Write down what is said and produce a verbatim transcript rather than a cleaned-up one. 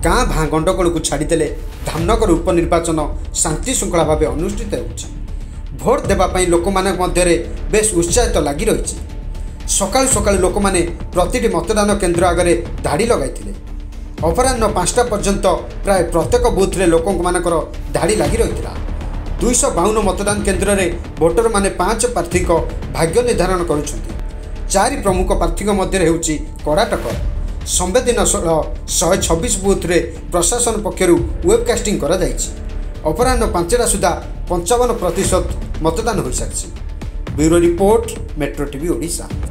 गाँ भाँ गंडगोल को छाड़देले धामनगर उपनिर्वाचन शांति श्रृंखला भाव अनुष्ठित हो भोट देवाई लोक मध्य बेस उत्साहित लगी रही सकाल सकाल लोक मैंने प्रति मतदान केन्द्र आगे धाड़ी लगाई अपराह पांचटा पर्यंत प्राय प्रत्येक बुथ रे लोक मानकर धाड़ी लगी रही दुईश बावन मतदान केन्द्र में भोटर माने पांच प्रार्थी भाग्य निर्धारण करुछंती चारि प्रमुख प्रार्थी मध्य होउची कड़ा टक्कर संवेदनशील शहे छब्बीस बुथ रे प्रशासन पक्षर वेबकास्टिंग करा जायछि अपराह पांचटा सुधा पंचावन प्रतिशत मतदान हो सारी bureau report metro TV Odisha.